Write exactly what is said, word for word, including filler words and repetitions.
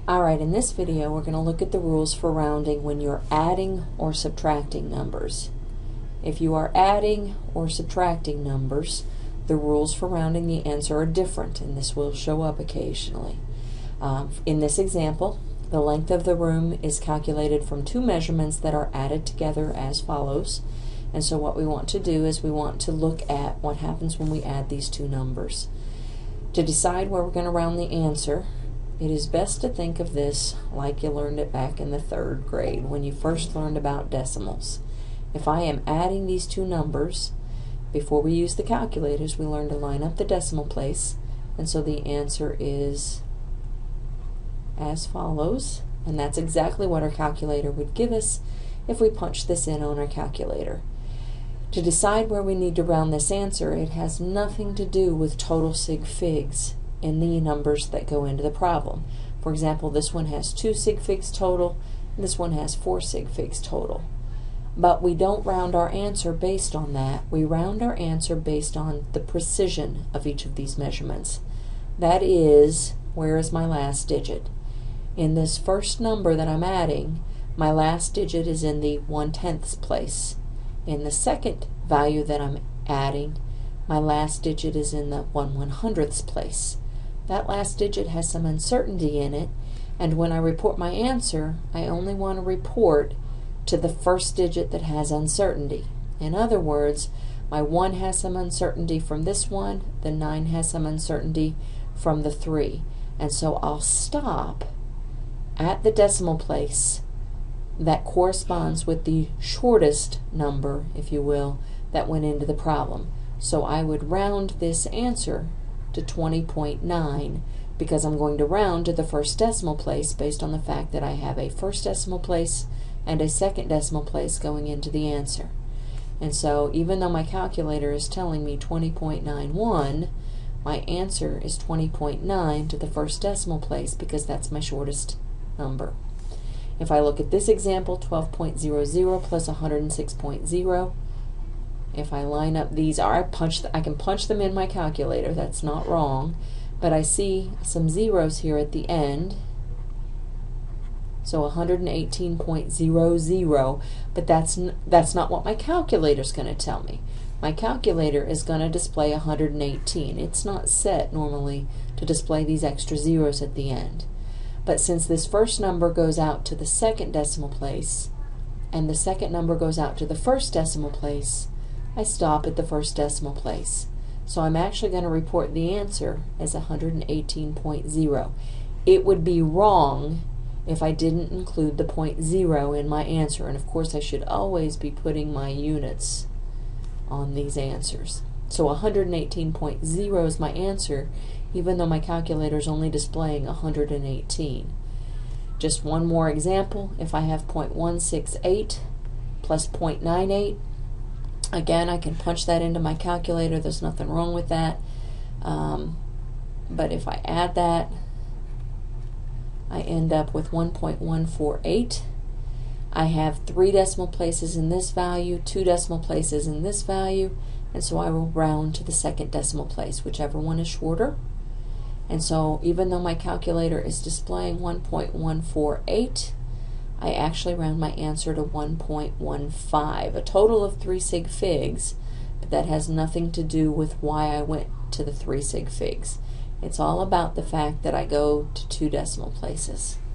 Alright, in this video we're going to look at the rules for rounding when you're adding or subtracting numbers. If you are adding or subtracting numbers, the rules for rounding the answer are different, and this will show up occasionally. Um, in this example, the length of the room is calculated from two measurements that are added together as follows. And so what we want to do is we want to look at what happens when we add these two numbers. To decide where we're going to round the answer, it is best to think of this like you learned it back in the third grade when you first learned about decimals. If I am adding these two numbers, before we use the calculators, we learn to line up the decimal place, and so the answer is as follows, and that's exactly what our calculator would give us if we punch this in on our calculator. To decide where we need to round this answer, it has nothing to do with total sig figs in the numbers that go into the problem. For example, this one has two sig figs total, and this one has four sig figs total. But we don't round our answer based on that. We round our answer based on the precision of each of these measurements. That is, where is my last digit? In this first number that I'm adding, my last digit is in the one-tenths place. In the second value that I'm adding, my last digit is in the one one-hundredths place. That last digit has some uncertainty in it, and when I report my answer, I only want to report to the first digit that has uncertainty. In other words, my one has some uncertainty from this one, the nine has some uncertainty from the three. And so I'll stop at the decimal place that corresponds with the shortest number, if you will, that went into the problem. So I would round this answer to twenty point nine because I'm going to round to the first decimal place based on the fact that I have a first decimal place and a second decimal place going into the answer. And so even though my calculator is telling me twenty point nine one, my answer is twenty point nine to the first decimal place because that's my shortest number. If I look at this example, twelve point zero zero plus one hundred six point zero, if I line up these, or I, punch the, I can punch them in my calculator, that's not wrong, but I see some zeros here at the end, so one hundred eighteen point zero zero, but that's, n that's not what my calculator is going to tell me. My calculator is going to display one hundred eighteen. It's not set normally to display these extra zeros at the end. But since this first number goes out to the second decimal place, and the second number goes out to the first decimal place, I stop at the first decimal place. So I'm actually going to report the answer as one hundred eighteen point zero. It would be wrong if I didn't include the point zero in my answer, and of course I should always be putting my units on these answers. So one hundred eighteen point zero is my answer, even though my calculator is only displaying one hundred eighteen. Just one more example, if I have zero point one six eight plus zero point nine eight, again, I can punch that into my calculator, there's nothing wrong with that. Um, but if I add that, I end up with one point one four eight. I have three decimal places in this value, two decimal places in this value, and so I will round to the second decimal place, whichever one is shorter. And so even though my calculator is displaying one point one four eight, I actually round my answer to one point one five, a total of three sig figs, but that has nothing to do with why I went to the three sig figs. It's all about the fact that I go to two decimal places.